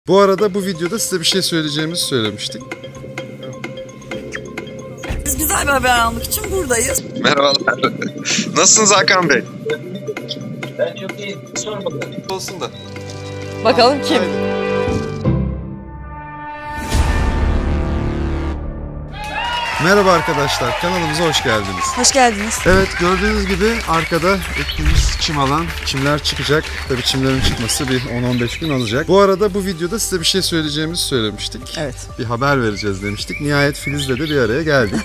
Bu arada bu videoda size bir şey söyleyeceğimizi söylemiştik. Biz güzel bir haber almak için buradayız. Merhabalar. Nasılsınız Hakan Bey? Ben çok iyiyim. Sormadım. Olsun da. Bakalım kim? Haydi. Merhaba arkadaşlar, kanalımıza hoş geldiniz. Hoş geldiniz. Evet, gördüğünüz gibi arkada ektiğimiz çim alan, çimler çıkacak. Tabii çimlerin çıkması bir 10-15 gün alacak. Bu arada bu videoda size bir şey söyleyeceğimizi söylemiştik. Evet. Bir haber vereceğiz demiştik. Nihayet Filiz'le de bir araya geldik.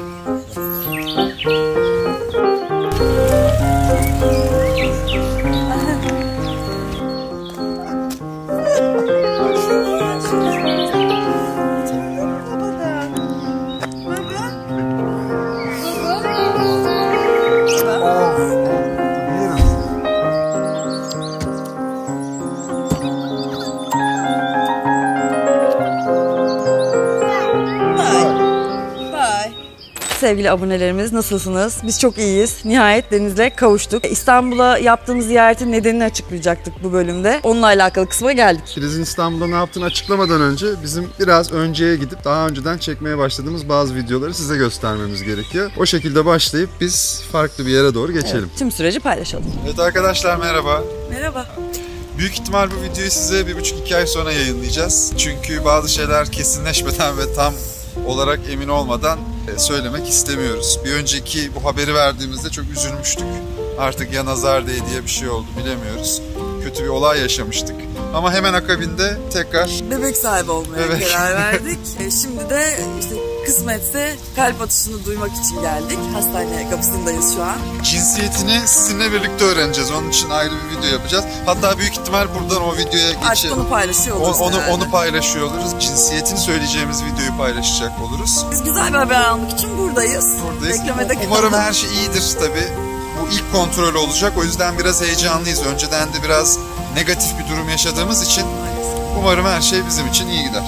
Sevgili abonelerimiz nasılsınız? Biz çok iyiyiz. Nihayet Deniz'le kavuştuk. İstanbul'a yaptığımız ziyaretin nedenini açıklayacaktık bu bölümde. Onunla alakalı kısma geldik. Filiz'in İstanbul'da ne yaptığını açıklamadan önce bizim biraz önceye gidip daha önceden çekmeye başladığımız bazı videoları size göstermemiz gerekiyor. O şekilde başlayıp biz farklı bir yere doğru geçelim. Evet, tüm süreci paylaşalım. Evet arkadaşlar merhaba. Merhaba. Büyük ihtimal bu videoyu size 1,5-2 ay sonra yayınlayacağız. Çünkü bazı şeyler kesinleşmeden ve tam olarak emin olmadan söylemek istemiyoruz. Bir önceki bu haberi verdiğimizde çok üzülmüştük. Artık ya nazar değdiye bir şey oldu bilemiyoruz. Kötü bir olay yaşamıştık. Ama hemen akabinde tekrar Bebek sahibi olmaya karar verdik. Şimdi de işte kısmetse kalp atışını duymak için geldik. Hastane kapısındayız şu an. cinsiyetini sizinle birlikte öğreneceğiz. Onun için ayrı bir video yapacağız. Hatta büyük ihtimal buradan o videoya Artık geçelim. onu paylaşıyor oluruz. Onu paylaşıyor oluruz. Cinsiyetini söyleyeceğimiz videoyu paylaşacak oluruz. Biz güzel bir haber almak için buradayız. Beklemede Umarım kalın. her şey iyidir tabii. Bu ilk kontrol olacak. O yüzden biraz heyecanlıyız. Önceden de biraz negatif bir durum yaşadığımız için umarım her şey bizim için iyi gider.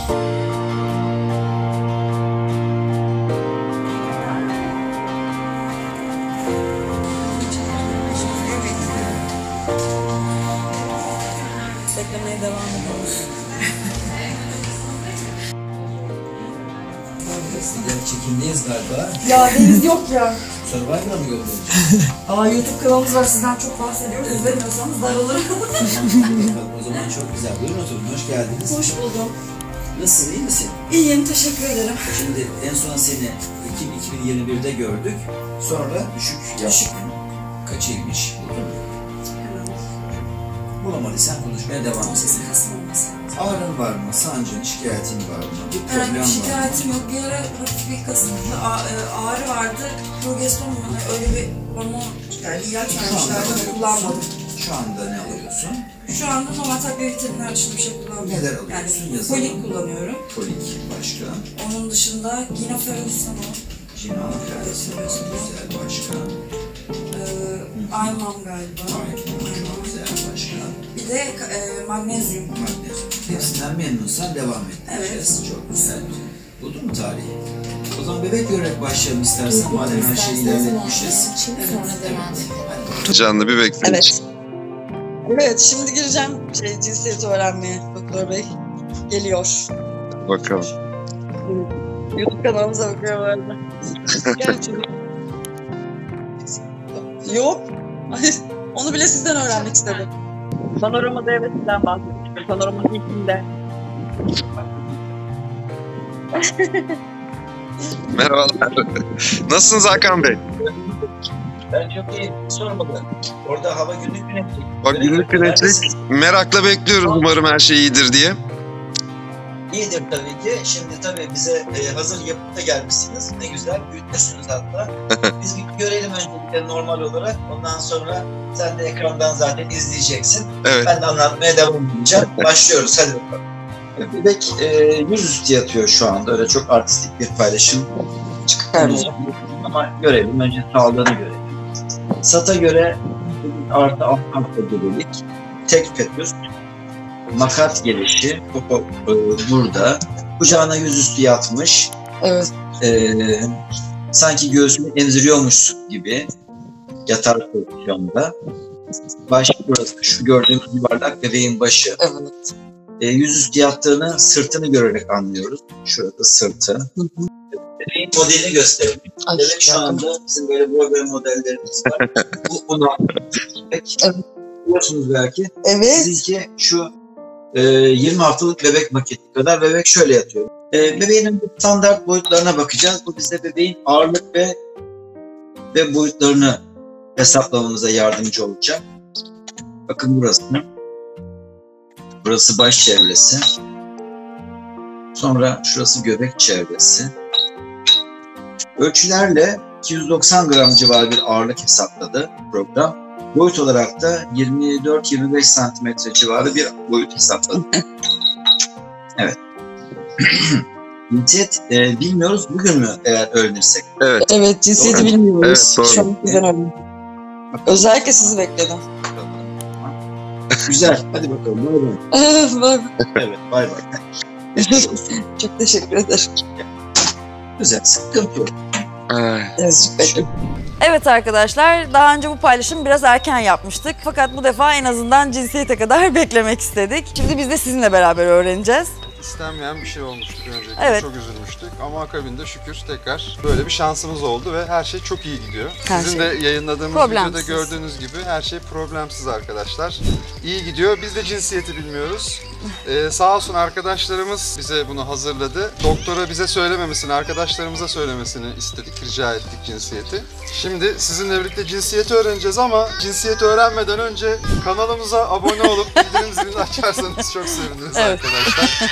Beklemeye devam ediyoruz. Sizler çekimdeyiz galiba. Ya Deniz yok ya. Survivor'a mı yollayacağız? YouTube kanalımız var, sizden çok bahsediyoruz. İzlemiyorsanız daralırım. O zaman çok güzel. Buyurun oturun. Hoş geldiniz. Hoş buldum. Nasılsın? İyi misin? İyiyim, teşekkür ederim. Şimdi en son seni 2021'de gördük. Sonra düşük yaptın. Kaçıymış? Bulamadıysan konuşmaya devam edelim. Ağrın var mı? Sancın, şikayetin var mı? Bir problem Herhangi var bir mı? şikayetim yok. Bir ara hafif bir kasıntı ağrı vardı. Progeston mu? Öyle bir hormon, yani ilaç vermişlerdi, kullanmadım. Şu anda ne alıyorsun? Şu anda normal takviye vitaminler dışında bir şey kullanmıyorum. Neler alıyorsun? Yani Yazalım. folik kullanıyorum. Folik başka. Onun dışında ginoferolüstan o. Cinafilası güzel başka. Aymam galiba. Çok güzel başka. Bir de magnezyum. Magnezyum. Hepsinden memnunsan devam edeceğiz. Evet. Çok güzel. Buldun mu tarihi? O zaman bebek görerek başlayalım istersen. Madem her şeyi ilerletmişiz. Canlı bir bekleyin. Evet. Evet, şimdi gireceğim cinsiyeti öğrenmeye doktor bey. Geliyor. Bakalım. YouTube kanalımıza bakıyor bu arada. Gerçekten. Yok. Onu bile sizden öğrenmek istedim. Panorama devletinden bahsetmiştim. Panorama ilkinde. Merhabalar. Nasılsınız Hakan Bey? Ben çok iyiyim. Sormadım. Orada hava günlük güneşlik. Bak günlük güneşlik. Merakla bekliyoruz umarım her şey iyidir diye. İyidir tabii ki. Şimdi tabii bize hazır yapıp da gelmişsiniz. Ne güzel büyütmüşsünüz hatta. Biz bir görelim öncelikle normal olarak. Ondan sonra sen de ekrandan zaten izleyeceksin. Evet. Ben de anlatmaya devam edeceğim. Başlıyoruz. Hadi bakalım. Bebek yüzüstü yatıyor şu anda. Öyle çok artistik bir paylaşım çıkarmayacağım. Ama görelim. Önce sağlığını görelim. SAT'a göre artı alt gebelik. Tek fetüs. Makat gelişi. Popo burada. Kucağına yüzüstü yatmış. Evet. Sanki göğsünü emziriyormuş gibi yatar pozisyonda. Baş burası. Şu gördüğümüz yuvarlak bebeğin başı. Evet. yüzüstü yattığını, sırtını görerek anlıyoruz. Şurada sırtı. Bebeğin modelini gösterelim. Bebek şu anda bizim böyle modellerimiz var. Bu ona bebek. Evet. Biliyorsunuz belki. Evet. Sizinki şu 20 haftalık bebek maketi kadar. Bebek şöyle yatıyor. Bebeğin standart boyutlarına bakacağız. Bu bize bebeğin ağırlık ve boyutlarını hesaplamamıza yardımcı olacak. Bakın burası. Burası baş çevresi. Sonra şurası göbek çevresi. Ölçülerle 290 gram civarı bir ağırlık hesapladı program. Boyut olarak da 24-25 santimetre civarı bir boyut hesapladı. Evet. Cinsiyet bilmiyoruz. Bugün mü eğer öğrenirsek? Evet, cinsiyeti Doğru. bilmiyoruz. Evet, doğru. Şu an bizden öğrendim. Özellikle sizi bekledim. Güzel. Hadi bakalım. Bay bay. Bak, Evet. Bay bay. çok teşekkür ederim. Güzel. Sıkıntı yok. Evet, bekledim. Evet arkadaşlar, daha önce bu paylaşımı biraz erken yapmıştık. Fakat bu defa en azından cinsiyete kadar beklemek istedik. Şimdi biz de sizinle beraber öğreneceğiz. İstenmeyen bir şey olmuştu öncelikle. Evet. Çok üzülmüştük ama akabinde şükür tekrar böyle bir şansımız oldu ve her şey çok iyi gidiyor. Her Sizin şey de yayınladığımız problemsiz. videoda gördüğünüz gibi her şey problemsiz arkadaşlar. İyi gidiyor. Biz de cinsiyeti bilmiyoruz. Sağ olsun arkadaşlarımız bize bunu hazırladı. Doktora bize söylememesini, arkadaşlarımıza söylemesini istedik, rica ettik cinsiyeti. Şimdi sizinle birlikte cinsiyeti öğreneceğiz ama cinsiyeti öğrenmeden önce kanalımıza abone olup bildirim zilini açarsanız çok seviniriz Evet. arkadaşlar.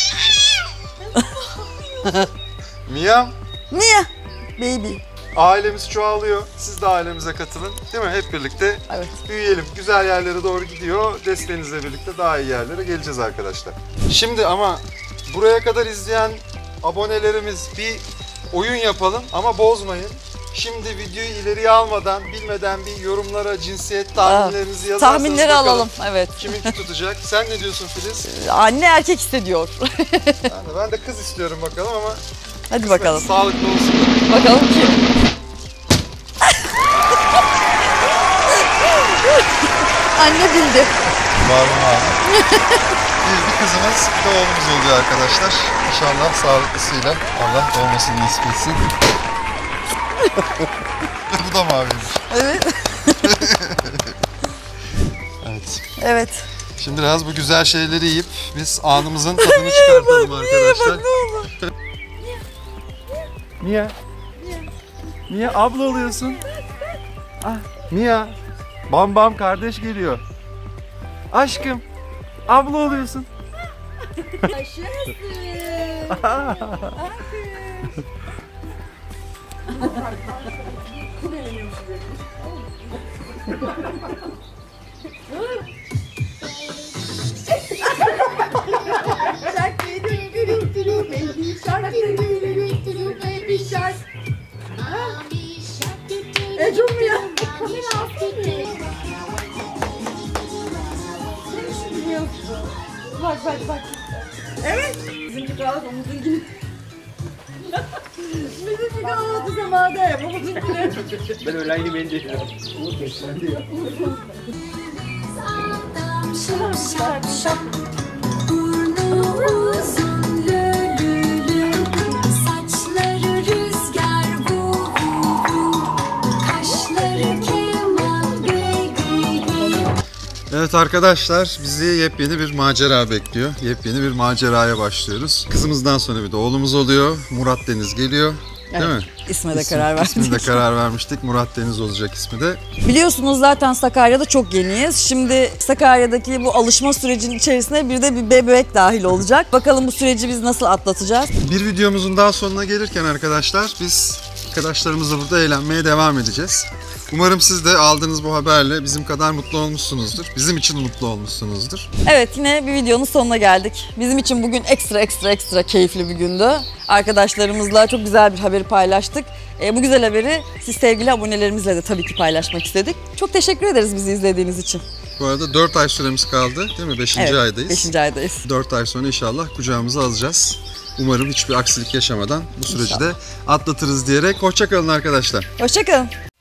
Mia, Niye? Baby. ailemiz çoğalıyor. Siz de ailemize katılın. Değil mi? Hep birlikte Evet. büyüyelim. Güzel yerlere doğru gidiyor. Desteğinizle birlikte daha iyi yerlere geleceğiz arkadaşlar. Şimdi ama buraya kadar izleyen abonelerimiz bir oyun yapalım ama bozmayın. Şimdi videoyu ileriye almadan, bilmeden bir yorumlara cinsiyet tahminlerinizi yazarsanız Tahminleri bakalım alalım. Evet. kiminki tutacak. Sen ne diyorsun Filiz? Anne erkek istediyor. Ben de kız istiyorum bakalım ama Hadi bakalım. sağlıklı olsun. Bakalım kim? Anne bildi. Marlon abi. Bir kızımız, bir de oğlumuz oluyor arkadaşlar. İnşallah sağlıklısıyla Allah doğmasını nasip etsin. Bu da maviymiş. Evet. Evet. Evet. Şimdi biraz bu güzel şeyleri yiyip biz anımızın tadını çıkartalım arkadaşlar. Niye? Niye abla oluyorsun? Ah, Mia. Bam bam kardeş geliyor. Aşkım. Abla oluyorsun. Ecum ya. Bak. Evet. Bizimki kaldı omuzunkini. Bizimki kaldı zamanda omuzunkini. Ben öyle aynı beni de Burnu uzun lülülü, saçları rüzgar vu vu vu, kaşları keman gıy. Evet arkadaşlar, bizi yepyeni bir macera bekliyor. Yepyeni bir maceraya başlıyoruz. Kızımızdan sonra bir de oğlumuz oluyor. Murat Deniz geliyor. Değil mi? İsme de karar verdik. İsmine de karar vermiştik. Murat Deniz olacak ismi de. Biliyorsunuz zaten Sakarya'da çok yeniyiz. Şimdi Sakarya'daki bu alışma sürecinin içerisine bir de bir bebek dahil olacak. Bakalım bu süreci biz nasıl atlatacağız? Bir videomuzun daha sonuna gelirken arkadaşlar biz arkadaşlarımızla burada eğlenmeye devam edeceğiz. Umarım siz de aldığınız bu haberle bizim kadar mutlu olmuşsunuzdur. Bizim için mutlu olmuşsunuzdur. Evet, yine bir videonun sonuna geldik. Bizim için bugün ekstra keyifli bir gündü. Arkadaşlarımızla çok güzel bir haberi paylaştık. Bu güzel haberi siz sevgili abonelerimizle de tabii ki paylaşmak istedik. Çok teşekkür ederiz bizi izlediğiniz için. Bu arada 4 ay süremiz kaldı değil mi? 5. Evet, aydayız. 5. aydayız. 4 ay sonra inşallah kucağımıza alacağız. Umarım hiçbir aksilik yaşamadan bu süreci de atlatırız diyerek hoşça kalın arkadaşlar. Hoşça kalın.